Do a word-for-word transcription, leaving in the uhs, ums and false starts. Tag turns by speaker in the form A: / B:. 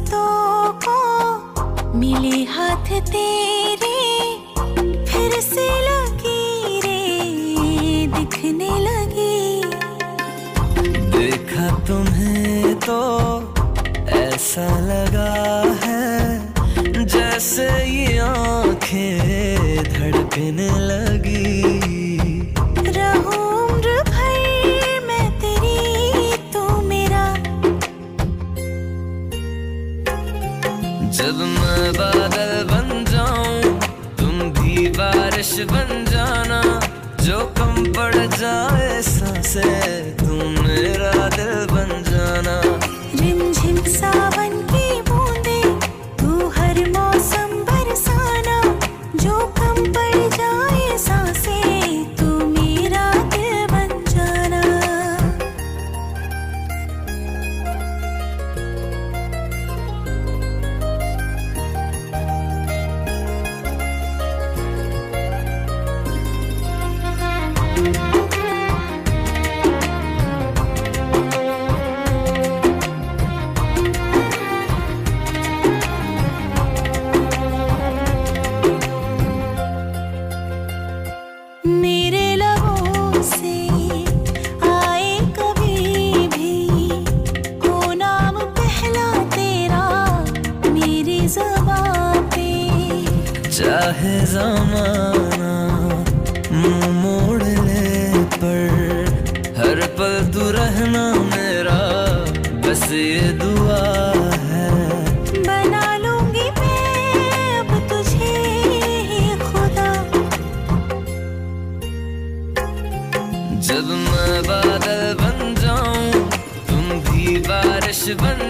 A: रिश्तों को मिले हाथ तेरे, फिर से लकीरें दिखने लगी।
B: देखा तुम्हें तो ऐसा लगा है जैसे ये आंखें धड़कने लगी।
A: रहूं उम्र भर मैं तेरी, तू मेरा।
B: जब मैं बादल बन जाऊं तुम भी बारिश बन जाना, जो कम पड़ जाए सांसें तुम मेरा दिल बन जाना।
A: रिमझिम सावन की बूंदे तू हर मौसम बरसाना, जो कम पड़ जाए सांसें तू मेरा दिल बन जाना। मेरे लबों से आए कभी भी हो नाम पहला तेरा मेरी ज़बां पे।
B: चाहे ज़माना मुंह मोड़ ले पर हर पल तू रहना मेरा, बस ये दुआ है।
A: बना लूंगी मैं अब तुझे ही खुदा।
B: जब मैं बादल बन जाऊं तुम भी बारिश बन